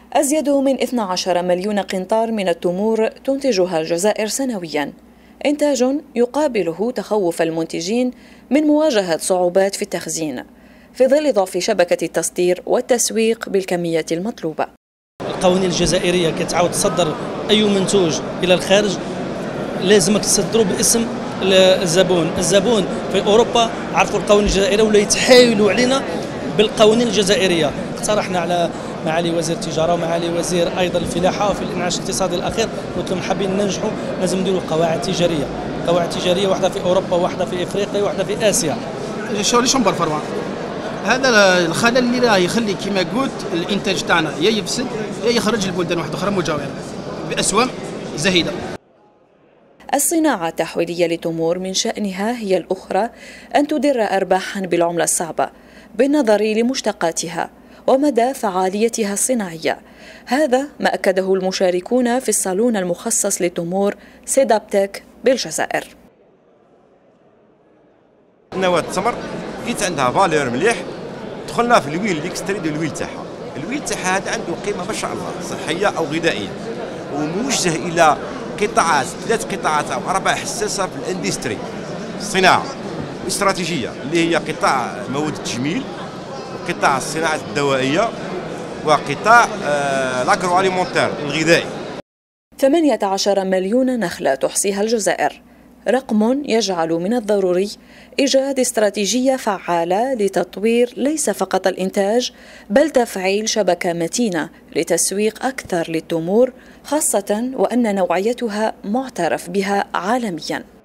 أزيد من 12 مليون قنطار من التمور تنتجها الجزائر سنوياً، إنتاج يقابله تخوف المنتجين من مواجهة صعوبات في التخزين في ظل ضعف شبكة التصدير والتسويق بالكمية المطلوبة. القوانين الجزائرية كتعاود تصدر أي منتوج إلى الخارج لازمك تصدره باسم الزبون في أوروبا عرفوا القوانين الجزائرية ولا يتحايلوا علينا بالقوانين الجزائرية. اقترحنا على معالي وزير التجارة ومعالي وزير أيضا الفلاحة في الإنعاش الاقتصادي الأخير، قلت لهم حابين ننجحوا لازم نديروا قواعد تجارية واحدة في أوروبا واحدة في إفريقيا واحدة في آسيا. شو شنبر فروان هذا الخلل اللي راه يخلي كما قلت الانتاج تاعنا يا يفسد يا يخرج البلدان واحده اخرى مجاوره باسواق زهيده. الصناعة التحويلية للتمور من شأنها هي الأخرى أن تدر أرباحا بالعملة الصعبة بالنظر لمشتقاتها ومدى فعاليتها الصناعية. هذا ما أكده المشاركون في الصالون المخصص للتمور سيدابتك بالجزائر. نواة التمر لقيت عندها فالور مليح، دخلنا في الويل اللي كستريد الويل تاعها. الويل تاعها هذا عنده قيمه ما شاء الله صحيه او غذائيه، وموجه الى قطاعات 3 قطاعات او 4 حساسه في الاندستري الصناعه الاستراتيجيه اللي هي قطاع مواد التجميل وقطاع الصناعه الدوائيه وقطاع لاغرو اليمونتير الغذائي. 18 مليون نخله تحصيها الجزائر، رقم يجعل من الضروري إيجاد استراتيجية فعالة لتطوير ليس فقط الإنتاج بل تفعيل شبكة متينة لتسويق أكثر للتمور، خاصة وأن نوعيتها معترف بها عالمياً.